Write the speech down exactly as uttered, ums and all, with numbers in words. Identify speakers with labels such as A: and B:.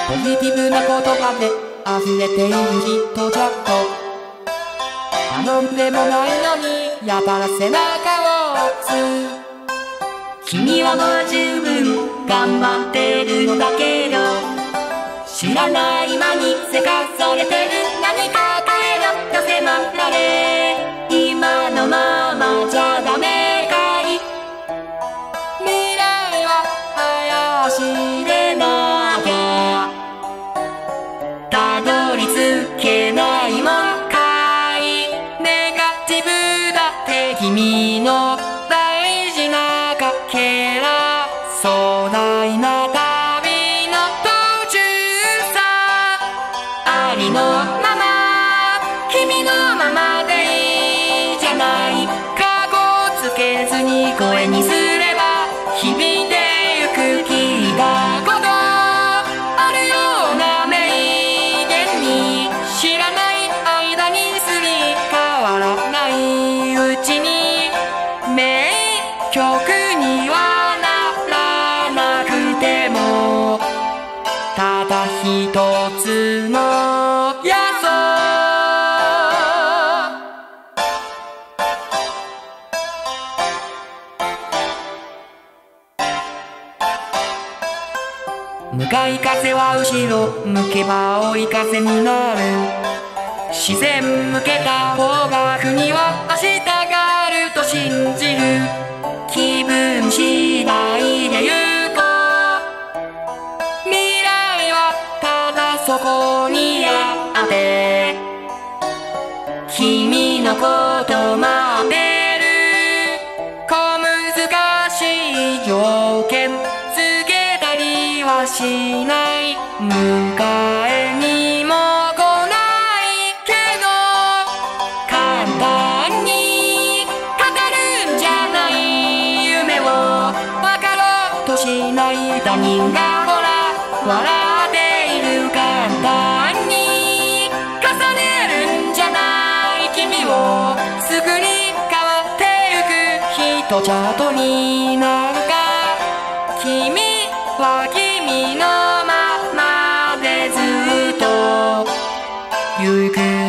A: ポジティブな言葉で溢れている人ちょっと頼んでもないのにやたら背中を押す。君はもう十分頑張ってるのだけど、知らない間にせかされてる何か変えろと迫られ、今のままじゃダメかい。未来は林でなきゃたどり着けないもんかい。ネガティブだって君の大事なかけら、壮大な旅の途中さ。ありのまま君のままでいいじゃない。かこつけずに声にすれば響いてゆく聞いたことあるような名言に、知らない間にすり替わらないうちに名曲にはならなくても、ただ一つのやそ。向かい風は後ろ向けば追い風になる。自然向けた方が国は明日があると信じる。気分次第で行こう。未来はただそこにあって、君のこと待ってる。小難しい条件つけたりはしない。迎えにも来ないけど簡単に語るんじゃない。夢を分かろうとしない他人がほら笑っている。簡単に重ねるんじゃない。君をすぐに変わってゆく人チャートになんか、君は君のままでずっとゆく。